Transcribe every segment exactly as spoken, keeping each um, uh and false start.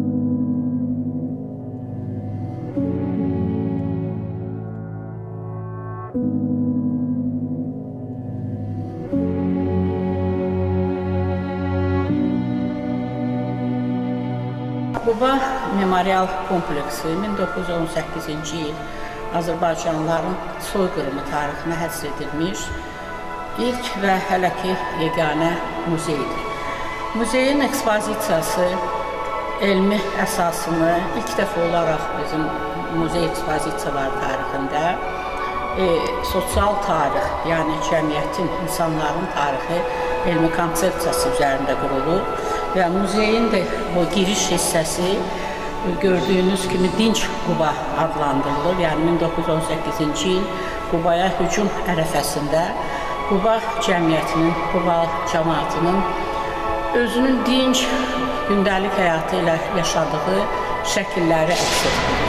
Quba Memorial kompleksi min doqquz yüz on səkkizinci il Azərbaycanlıların soyqırımı tarixinə həsr edilmiş ilk və hələ ki yeganə muzeydir. Muzeyin ekspozisiyası elmi əsasını ilk dəfə olaraq bizim muzey ekspozisiyaları tarixində e, sosial tarix, yəni cəmiyyətin, insanların tarixi elmi konsepsiyası üzərində qurulur. Və muzeyin də bu giriş hissəsi gördüyünüz kimi Dinc Quba adlandırılır. Yəni min doqquz yüz on səkkizinci il Qubaya hücum ərəfəsində Quba cəmiyyətinin, Quba cəmaatının özünün dinc gündəlik həyatı ilə yaşadığı şəkilləri əks etdirir.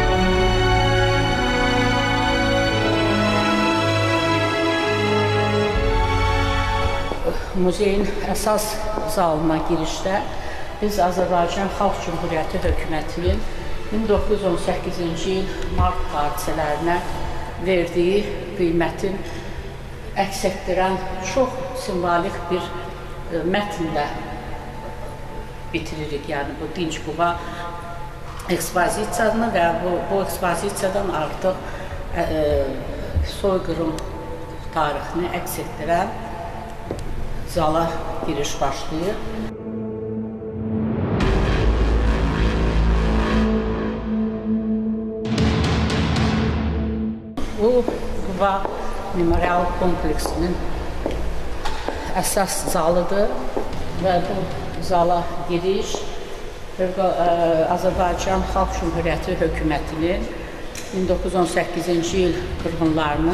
Muzeyin əsas zalına girişdə biz Azərbaycan Xalq Cümhuriyyəti hökumətinin min doqquz yüz on səkkizinci il mart hadisələrinə verdiyi qiymətin əks etdirən çox simvolik bir mətnlə bitiririk. Yəni bu Dinc Quba ekspozisiyanı və bu, bu ekspozisiyadan artıq ə, soyqırım tarixini əks etdirən zala giriş başlayır. Bu Quba Memorial kompleksinin əsas zalıdır və bu zala giriş Azərbaycan Xalq Cümhuriyyəti hökumətinin min doqquz yüz on səkkizinci il qırğınlarını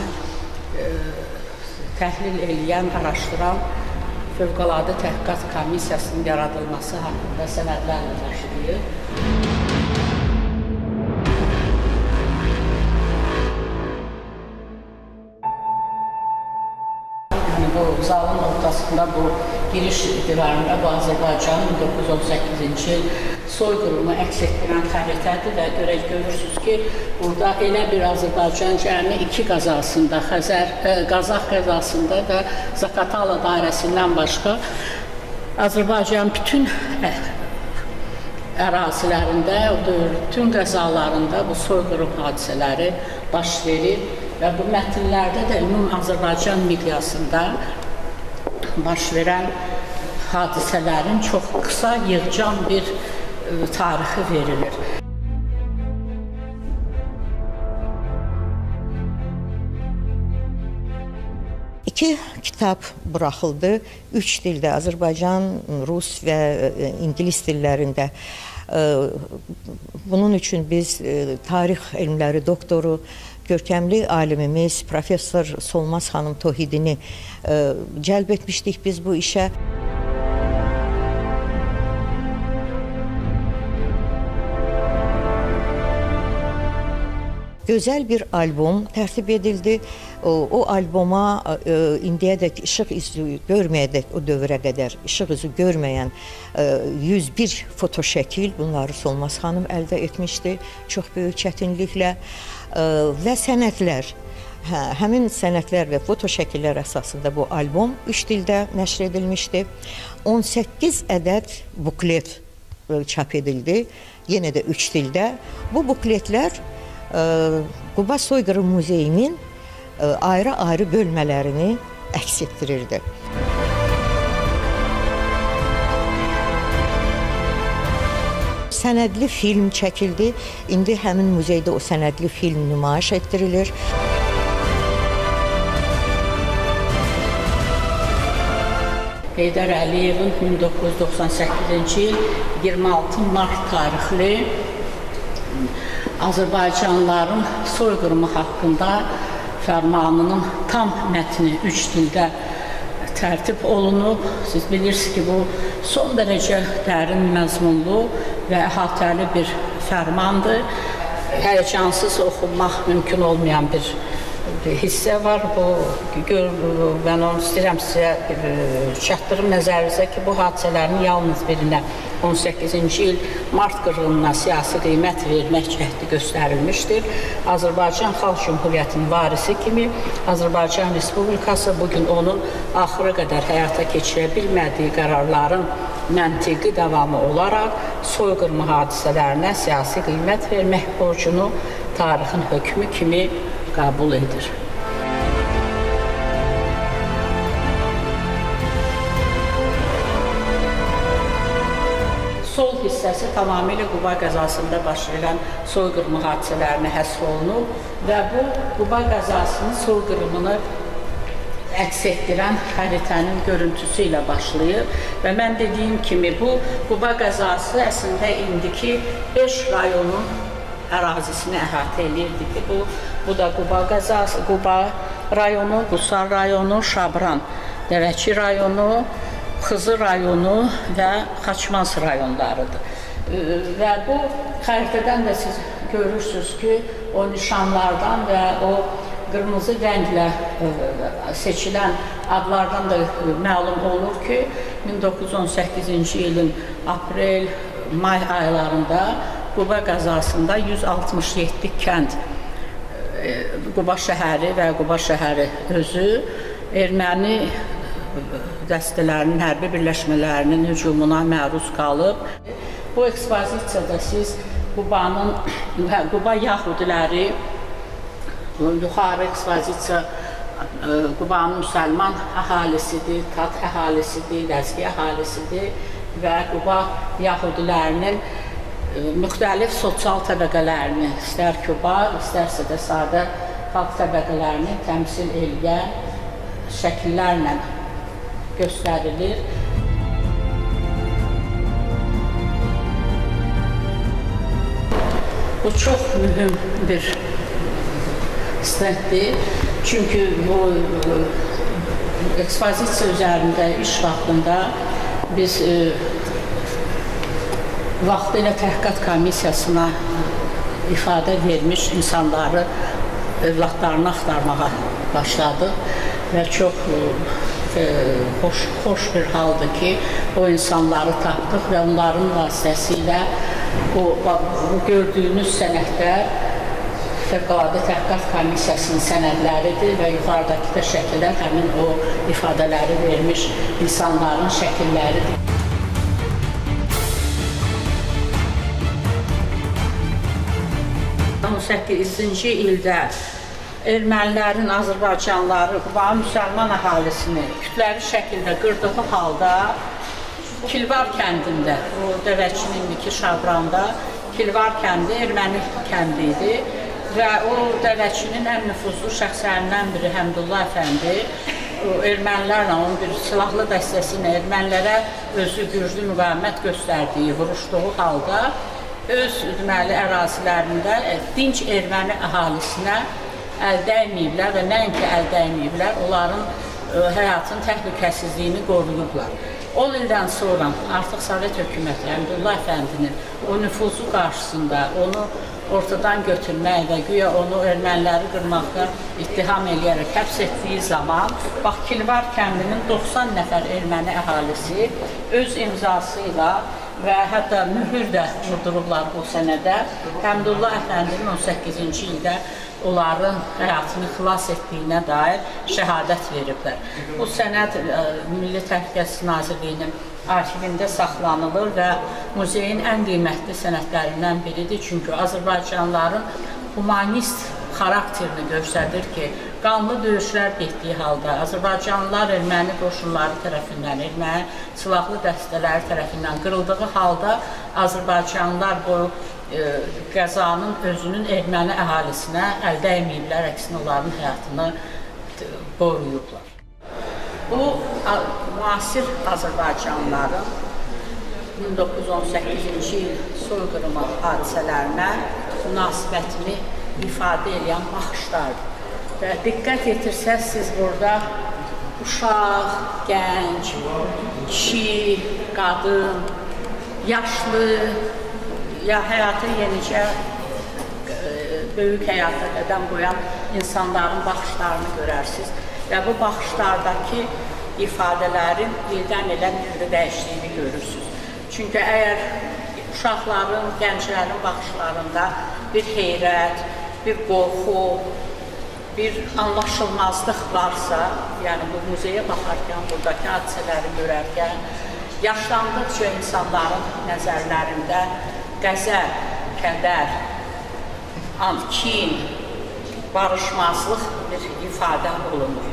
təhlil edən, araşdıran Fövqəladə Təhqiqat Komissiyasının yaradılması haqqında sənədlərlə başlayır. Yəni, bu zalın ortasında bu giriş divarında bu Azərbaycanın min doqquz yüz on səkkizinci il soyqırımı əks etdirən xəritədir və görə görürsünüz ki, burada elə bir Azərbaycan cəmi iki qəzasında, Xəzər, Qazax qəzasında və Zaqatala dairəsindən başqa Azərbaycan bütün ərazilərində, bütün qəzalarında bu soyqırım hadisələri baş verir və bu mətnlərdə də ümum Azərbaycan miqyasında baş verən hadisələrin çox qısa, yığcam bir tarixi verilir. İki kitab buraxıldı. Üç dildə, Azərbaycan, Rus və İngilis dillərində. Bunun üçün biz tarix elmləri doktoru, görkəmli alimimiz Professor Solmaz xanım Tohidini cəlb etmişdik biz bu işə. Gözəl bir albom tərtib edildi. O, o alboma e, indiyədək işıq izi görməyədək o dövrə qədər işıq izi görməyən e, yüz bir fotoşəkil bunları Solmaz xanım əldə etmişdi çox böyük çətinliklə e, və sənədlər. Hə, həmin sənədlər və fotoşəkillər əsasında bu albom üç dildə nəşr edilmişdi. on səkkiz ədəd buklet e, çap edildi, yenə də üç dildə. Bu bukletlər Quba Soyqırım Muzeyinin ayrı-ayrı bölmələrini əks etdirirdi. Sənədli film çəkildi. İndi həmin muzeydə o sənədli film nümayiş etdirilir. Heydər Əliyevin min doqquz yüz doxsan səkkizinci il iyirmi altı mart tarixli Azərbaycanlıların soyqırımı haqqında fərmanının tam mətni üç dildə tərtib olunub. Siz bilirsiniz ki, bu son dərəcə dərin məzmunlu və əhatəli bir fərmandır. Həyəcansız oxunmaq mümkün olmayan bir hissə var. Bu, mən onu istəyirəm sizə çatdırım nəzərinizə ki, bu hadisələrin yalnız birinə on səkkizinci il mart qırğınına siyasi qiymət vermək cəhdi göstərilmişdir. Azərbaycan Xalq Cümhuriyyətinin varisi kimi Azərbaycan Respublikası bugün onun axıra qədər həyata keçirə bilmədiyi qərarların məntiqi davamı olaraq soyqırma hadisələrinə siyasi qiymət vermək borcunu tarixin hökmü kimi qəbul edir. Sol hissəsi tamamilə Quba qəzasında baş verən soyqırma hadisələrinə həsr olunub və bu Quba qəzasının soyqırımını əks etdirən xəritənin görüntüsü ilə başlayır və mən dediyim kimi bu Quba qəzası əslində indiki beş rayonun ərazisini əhatə edirdi ki, bu, bu da Quba qəzası, Quba rayonu, Qusar rayonu, Şabran, Dəvəçi rayonu, Xızı rayonu və Xaçmaz rayonlarıdır. Və bu xəritədən də siz görürsünüz ki, o nişanlardan və o qırmızı rənglə seçilən adlardan da məlum olur ki, min doqquz yüz on səkkizinci ilin aprel, may aylarında Quba qəzasında yüz altmış yeddi kənd, Quba şəhəri və Quba şəhəri özü erməni dəstələrinin, hərbi birləşmələrinin hücumuna məruz qalıb. Bu ekspozisiyada siz Qubanın, Quba yahudiləri, yuxarı ekspozisiya Qubanın müsəlman əhalisidir, tat əhalisidir, ləzgi əhalisidir və Quba yahudilərinin müxtəlif sosial təbəqələrini, istər kübar, istərsə də sadə xalq təbəqələrini təmsil edən şəkillərlə göstərilir. Bu çox mühüm bir stenddir. Çünki bu ekspozisiya üzərində iş vaxtında biz e, vaxtilə təhqiqat komissiyasına ifadə vermiş insanları, övladlarını axtarmağa başladıq və çox e, hoş, hoş bir haldır ki, o insanları tapdıq və onların vasitəsilə o, bu gördüyünüz sənədlər Fövqəladə Təhqiqat Komissiyasının sənədləridir və yuxarıdakı da şəkillər həmin o ifadələri vermiş insanların şəkilləridir. on səkkizinci ildə ermənilərin, azərbaycanlıları, Quba müsəlman əhalisini kütləvi şəkildə qırdığı halda Kilvar kəndində, o Dəvəçinin indiki Şabranda, Kilvar kəndi erməni kəndi idi və o Dəvəçinin ən nüfuzlu şəxslərindən biri Həmdullah Əfəndi o ermənilərlə, onun bir silahlı dəstəsi ilə ermənilərə özü güclü müqavimət göstərdiyi, vuruşduğu halda öz deməli, ərazilərində dinc erməni əhalisinə əl dəyməyiblər və nəinki əl dəyməyiblər, onların ə, həyatın təhlükəsizliyini qoruyublar. on ildən sonra artıq Sovet hökuməti Həmdullah Əfəndinin o nüfuzu qarşısında onu ortadan götürmək və güya onu erməniləri qırmaqda ittiham eləyərək həbs etdiyi zaman bax, Kilvar kəndinin doxsan nəfər erməni əhalisi öz imzası ilə və hətta mühür də vurdurublar bu sənədə Həmdullah Əfəndinin on səkkizinci ildə onların həyatını xilas etdiyinə dair şəhadət veriblər. Bu sənəd Milli Təhlükəsizlik Nazirliyinin arxivində saxlanılır və muzeyin ən qiymətli sənədlərindən biridir. Çünki Azərbaycanlıların humanist xarakterini göstərir ki, qanlı döyüşlər getdiyi halda Azərbaycanlılar erməni qoşunları tərəfindən, erməni silahlı dəstələri tərəfindən qırıldığı halda Azərbaycanlılar bu e, qəzanın özünün erməni əhalisinə əl dəyməyiblər, əksinə onların həyatını qoruyublar. Bu, müasir Azərbaycanlıların min doqquz yüz on səkkizinci il soyqırımı hadisələrinə münasibətini ifadə edən baxışlardır. Və diqqət yetirsəz, siz burada uşaq, gənc, kişi, qadın, yaşlı, ya həyata yenicə böyük həyata qədəm qoyan insanların baxışlarını görərsiniz və bu baxışlardakı ifadələrin ildən ilə bir dəyişdiyini görürsünüz. Çünki əgər uşaqların, gənclərin baxışlarında bir heyrət, bir qorxu, bir anlaşılmazlıq varsa, yəni bu muzeyə baxarkən, buradakı hadisələri görərkən, yaşlandıqca insanların nəzərlərində qəzəb, kədər, kin, barışmazlıq bir ifadə olunur.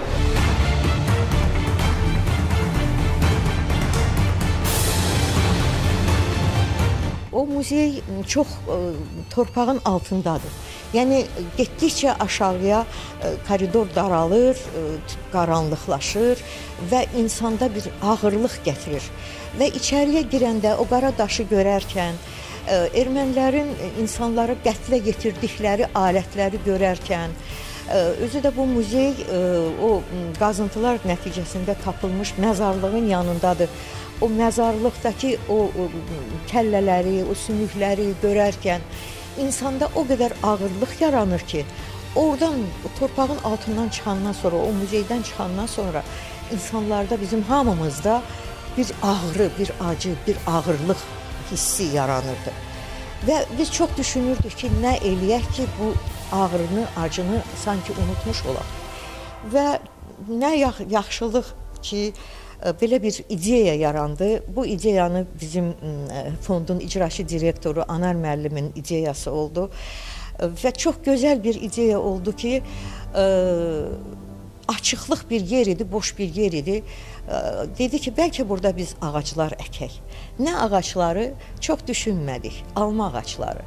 O muzey çox ə, torpağın altındadır. Yəni, getdikcə aşağıya ə, koridor daralır, ə, qaranlıqlaşır və insanda bir ağırlıq gətirir. Və içəriyə girəndə o qara daşı görərkən, ə, ermənilərin insanları qətlə yetirdikləri alətləri görərkən, ə, özü də bu muzey ə, o qazıntılar nəticəsində tapılmış məzarlığın yanındadır. O məzarlıqdakı o, o kəllələri, o sümükləri görərkən insanda o qədər ağırlıq yaranır ki, oradan, o torpağın altından çıxandan sonra, o muzeydən çıxandan sonra insanlarda, bizim hamımızda bir ağrı, bir acı, bir ağırlıq hissi yaranırdı. Və biz çox düşünürdük ki, nə eləyək ki, bu ağrını, acını sanki unutmuş olaq. Və nə yaxşılıq ki, belə bir ideya yarandı. Bu ideyanı bizim fondun icraçı direktoru Anar müəllimin ideyası oldu. Və çox gözəl bir ideya oldu ki, açıqlıq bir yer idi, boş bir yer idi. Dedi ki, bəlkə burada biz ağaclar əkək. Nə ağacları? Çox düşünmədik. Alma ağacları.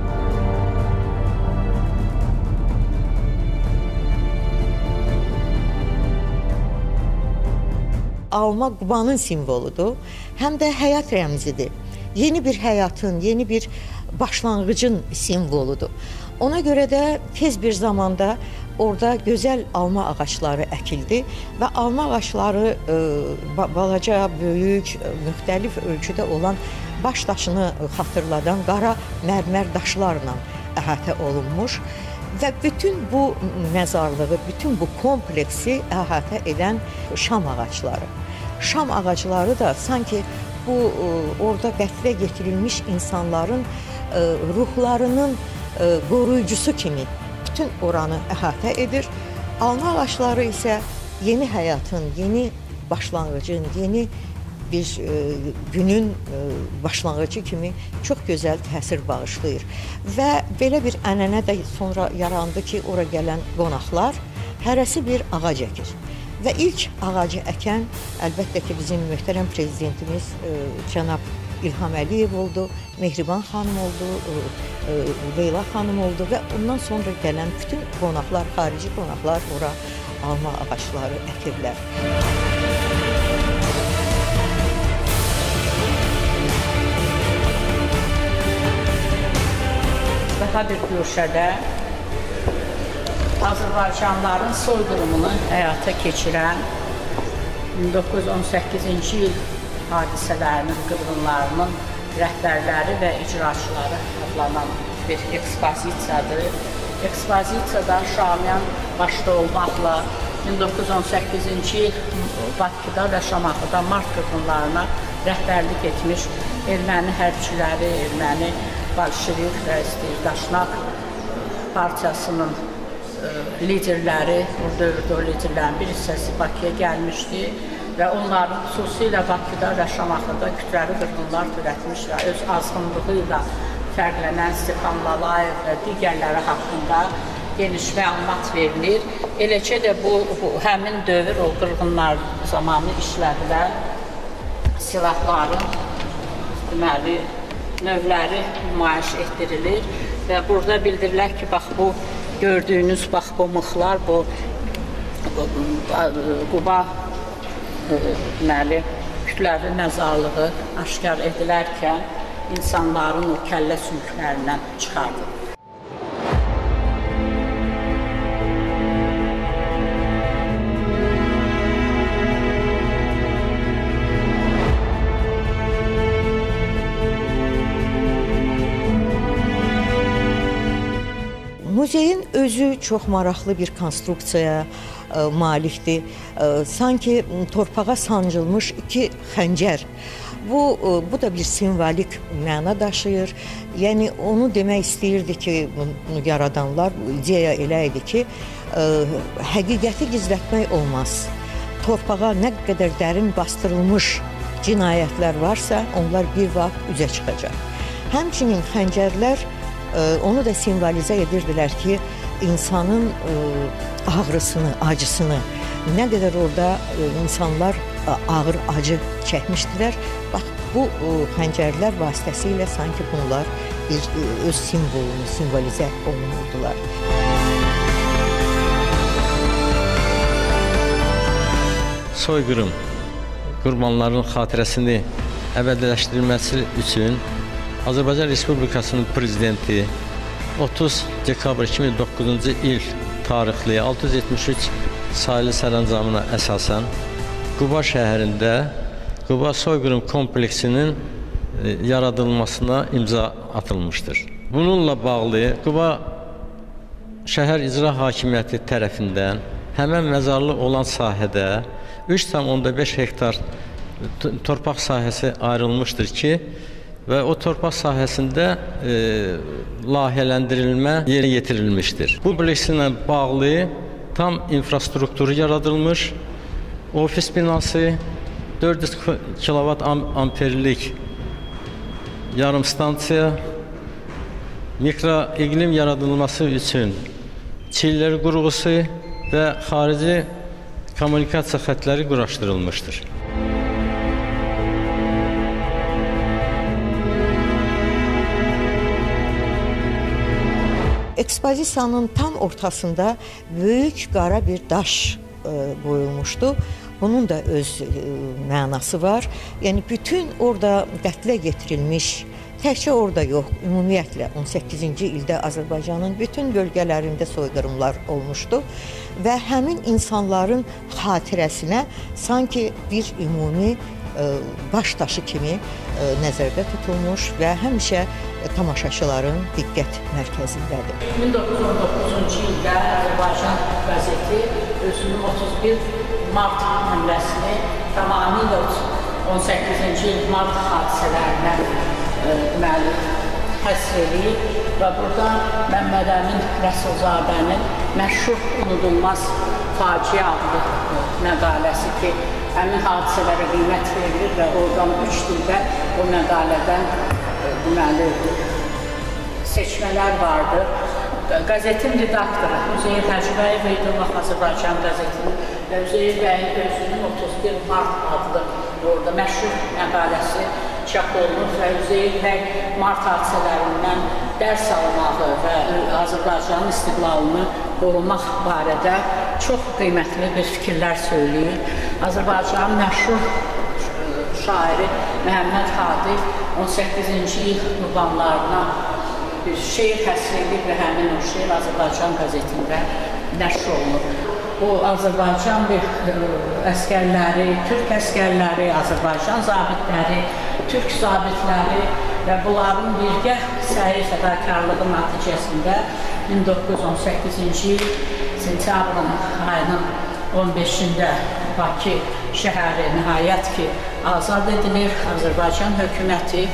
Alma Qubanın simvoludur, həm də həyat rəmzidir. Yeni bir həyatın, yeni bir başlanğıcın simvoludur. Ona görə də tez bir zamanda orada gözəl alma ağacları əkildi və alma ağacları e, balaca, böyük, müxtəlif ölçüdə olan baş daşını xatırladan qara mərmər daşlarla əhatə olunmuş və bütün bu məzarlığı, bütün bu kompleksi əhatə edən şam ağacları. Şam ağacları da sanki bu orada qətlə yetirilmiş insanların ruhlarının qoruyucusu kimi bütün oranı əhatə edir. Alma ağacları isə yeni həyatın, yeni başlanğıcın, yeni bir günün başlanğıcı kimi çox gözəl təsir bağışlayır. Və belə bir ənənə də sonra yarandı ki, ora gələn qonaqlar hərəsi bir ağac əkir. Və ilk ağacı əkən əlbəttə ki, bizim möhtərəm prezidentimiz cənab İlham Əliyev oldu, Mehriban xanım oldu, Leyla xanım oldu və ondan sonra gələn bütün qonaqlar, xarici qonaqlar ora alma ağacları əkirlər. Daha bir görüşədə Azərbaycanlıların soyqırımını həyata keçirən min doqquz yüz on səkkizinci il hadisələrinin, qırğınlarının rəhbərləri və icraçıları adlanan bir ekspozisiyadır. Ekspozisiyada Şamiyan başda olmaqla min doqquz yüz on səkkizinci il Bakıda və Şamaxıda mart qırğınlarına rəhbərlik etmiş erməni hərbçiləri, erməni Bolşevik və İstihdaşnak partiyasının liderləri, o dövrdə o liderlərin bir hissəsi Bakıya gəlmişdi və onların xüsusilə Bakıda və Şamaxıda kütləvi qırğınlar törətmiş və öz azğınlığı ilə fərqlənən Stefan Lalayev və digərləri haqqında geniş məlumat verilir. Eləcə də bu, bu həmin dövr o qırğınlar zamanı işlədilər. Silahların deməli növləri nümayiş etdirilir və burada bildirilir ki, bax bu gördüyünüz bax bu mıxlar, bu Quba deməli kütləvi məzarlığı aşkar edilərkən insanların o kəllə sümüklərindən çıxardı. Muzeyin özü çox maraqlı bir konstruksiyaya malikdir. Sanki torpağa sancılmış iki xəncər Bu bu da bir simvolik məna daşıyır. Yəni onu demək istəyirdi ki, bunu yaradanlar, bu ideya elə idi ki, ə, həqiqəti gizlətmək olmaz. Torpağa nə qədər dərin bastırılmış cinayətlər varsa, onlar bir vaxt üzə çıxacaq. Həmçinin xəncərlər ə, onu da simvolizə edirdilər ki, insanın ə, ağrısını, acısını, nə qədər orada ə, insanlar ə, ağır acı çəkmişdilər. Bax, bu ə, xəncərlər vasitəsilə sanki bunlar bir ə, öz simvolunu simvolizə olunurdular. Soyqırım qurbanların xatirəsini əbədiləşdirilməsi üçün Azərbaycan Respublikasının prezidenti otuz dekabr iki min doqquzuncu il tarixli altı yüz yetmiş üç sayılı sərəncamına əsasən Quba şəhərində Quba soyqırım kompleksinin yaradılmasına imza atılmışdır. Bununla bağlı Quba şəhər icra hakimiyyəti tərəfindən həmən məzarlı olan sahədə üç tam onda beş hektar torpaq sahəsi ayrılmışdır ki, və o torpaq sahəsində e, layihələndirilmə yerinə yetirilmişdir. Bu komplekslə bağlı tam infrastrukturu yaradılmış, ofis binası, dörd yüz kilovat amperlik yarım stansiya, mikroiqlim yaradılması üçün çillər qurğusu və xarici kommunikasiya xətləri quraşdırılmışdır. Ekspozisiyanın tam ortasında böyük qara bir daş e, qoyulmuşdu. Bunun da öz e, mənası var. Yəni bütün orada qətlə yetirilmiş, təkcə orada yox, ümumiyyətlə on səkkizinci ildə Azərbaycanın bütün bölgələrində soyqırımlar olmuşdu və həmin insanların xatirəsinə sanki bir ümumi e, baş daşı kimi e, nəzərdə tutulmuş və həmişə tamaşaçıların diqqət mərkəzindədir. min doqquz yüz on doqquzuncu ildə Azərbaycan qəzeti özünün otuz bir mart nömrəsini tamamilə on səkkizinci il mart hadisələrindən deməli həsr edib və burada Məmməd Əmin Rəsulzadənin məşhur unudulmaz faciə adlı məqaləsi ki, həmin hadisələrə qiymət verilir və oradan üç dildə o məqalədən deməli seçmələr vardır. Qəzetin redaktoru Üzeyir Həcbəyev idi, Azərbaycan qəzetinin və Üzeyir bəyin özünün otuz bir mart adlı orada məşhur məqaləsi çap olunur və Üzeyir bəy mart hadisələrindən dərs almağı və Azərbaycanın istiqlalını qorumaq barədə çox qiymətli bir fikirlər söyləyir. Azərbaycanın məşhur şairi Məhəmməd Hadi on səkkizinci il qurbanlarına bir şeir həsr edib və həmin o şeir Azərbaycan qəzetində nəşr olunur. Bu Azərbaycan bir əskərləri, türk əskərləri, Azərbaycan zabitləri, türk zabitləri və bunların birgə səhi fədakarlığı nəticəsində min doqquz yüz on səkkizinci il sentyabrın ayının on beşində Bakı şəhəri nəhayət ki, azad edilir. Azərbaycan hökuməti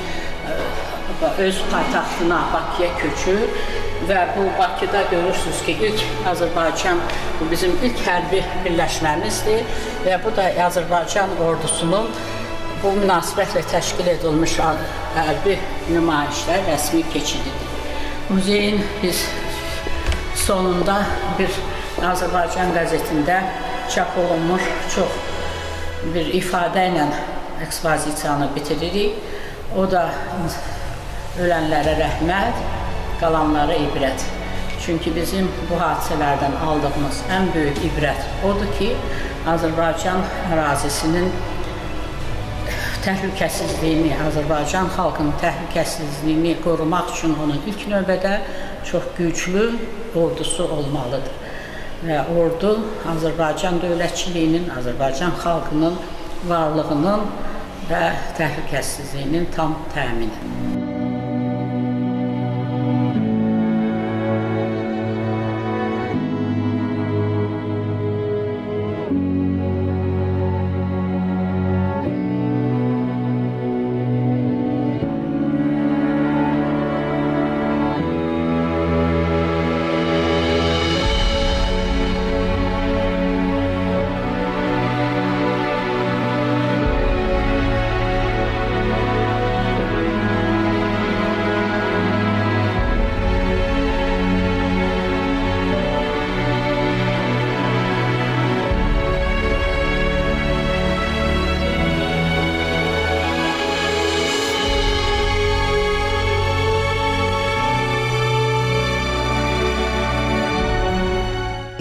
öz paytaxtına Bakıya köçür və bu Bakıda görürsünüz ki, ilk Azərbaycan, bu bizim ilk hərbi birləşməmizdir və bu da Azərbaycan ordusunun bu münasibətlə təşkil edilmiş hərbi nümayişlər rəsmi keçididir. Muzeyin biz sonunda bir Azərbaycan qəzetində çap olunmuş çox bir ifadə ilə ekspozisiyanı bitiririk. O da ölənlərə rəhmət, qalanlara ibrət. Çünki bizim bu hadisələrdən aldığımız ən böyük ibrət odur ki, Azərbaycan ərazisinin təhlükəsizliyini, Azərbaycan xalqının təhlükəsizliyini qorumaq üçün onun ilk növbədə çox güclü ordusu olmalıdır. Və ordu Azərbaycan dövlətçiliyinin, Azərbaycan xalqının varlığının və təhlükəsizliyinin tam təmini.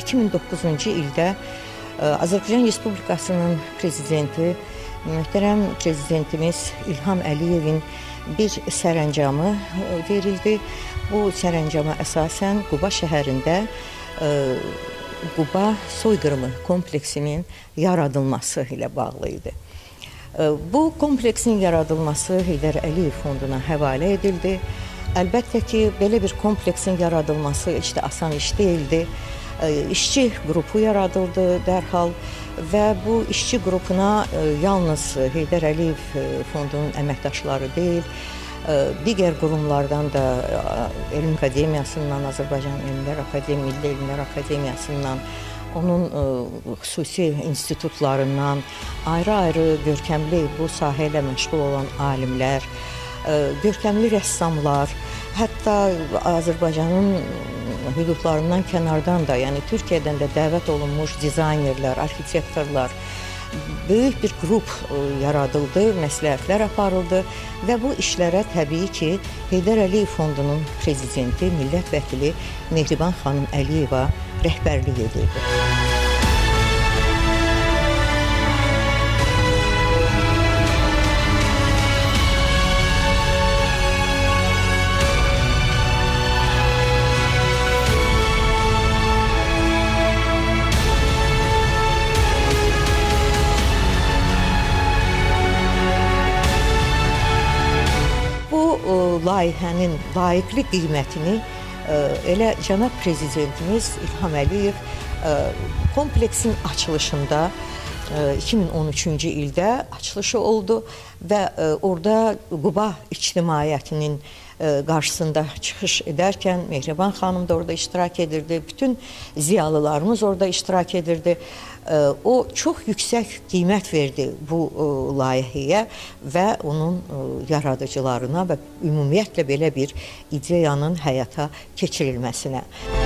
iki min doqquzuncu ildə Azərbaycan Respublikasının prezidenti, möhtərəm prezidentimiz İlham Əliyevin bir sərəncamı verildi. Bu sərəncama əsasən Quba şəhərində Quba soyqırımı kompleksinin yaradılması ilə bağlı idi. Bu kompleksin yaradılması Heydər Əliyev fonduna həvalə edildi. Əlbəttə ki, belə bir kompleksin yaradılması işte asan iş deyildi. İşçi qrupu yaradıldı dərhal və bu işçi qrupuna yalnız Heydər Əliyev fondunun əməkdaşları deyil, digər qurumlardan da Elm Akademiyasından, Azərbaycan Elmlər Akademiyası, Milli Elmlər Akademiyasından, onun xüsusi institutlarından ayrı-ayrı görkəmli bu sahə ilə məşğul olan alimlər, görkəmli rəssamlar, hətta Azərbaycanın hüdudlarından kənardan da, yəni Türkiyədən də dəvət olunmuş dizaynerlər, arxitektorlar, böyük bir qrup yaradıldı, məsləhətlər aparıldı və bu işlərə təbii ki, Heydər Əliyev fondunun prezidenti, millət vəkili Mehriban xanım Əliyeva rəhbərlik edirdi. Layihənin layiqli qiymətini elə cənab prezidentimiz İlham Əliyev kompleksin açılışında iki min on üçüncü ildə açılışı oldu və orada Quba ictimaiyyətinin qarşısında çıxış edərkən Mehriban xanım da orada iştirak edirdi, bütün ziyalılarımız orada iştirak edirdi. O çox yüksək qiymət verdi bu layihəyə və onun yaradıcılarına və ümumiyyətlə belə bir ideyanın həyata keçirilməsinə.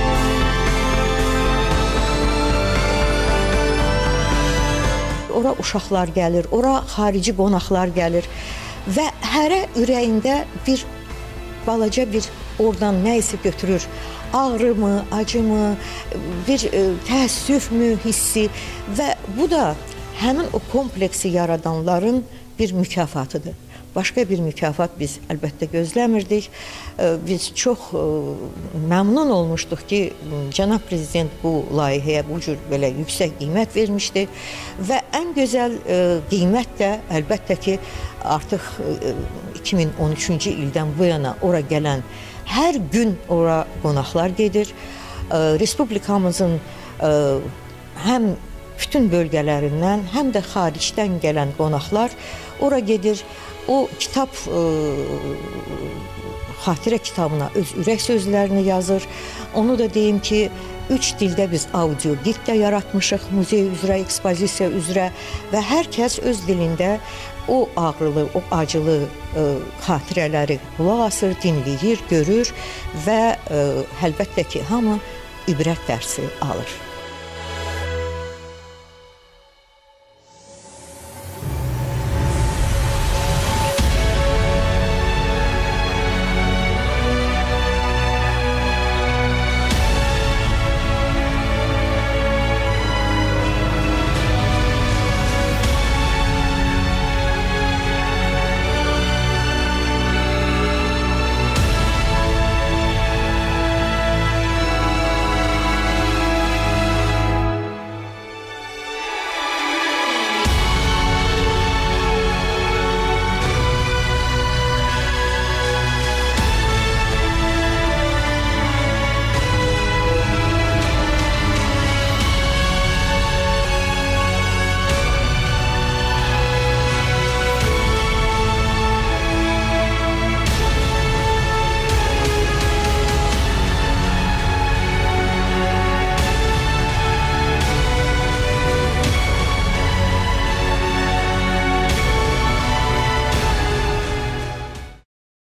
Ora uşaqlar gəlir, ora xarici qonaqlar gəlir və hərə ürəyində bir balaca bir oradan nə isə götürür. Ağrı mı, acı mı, bir təəssüf mü hissi və bu da həmin o kompleksi yaradanların bir mükafatıdır. Başqa bir mükafat biz əlbəttə gözləmirdik. Biz çox məmnun olmuşduq ki, cənab prezident bu layihəyə bu cür belə yüksək qiymət vermişdi və ən gözəl qiymət də əlbəttə ki, artıq iki min on üçüncü ildən bu yana ora gələn hər gün ora qonaqlar gedir. Respublikamızın həm bütün bölgələrindən, həm də xaricdən gələn qonaqlar ora gedir. O kitab, xatirə kitabına öz ürək sözlərini yazır. Onu da deyim ki, üç dildə biz audio gid də yaratmışıq, muzey üzrə, ekspozisiya üzrə və hər kəs öz dilində o ağrılı, o acılı xatirələri qulaq asır, dinləyir, görür və əlbəttə ki, hamı ibrət dərsi alır.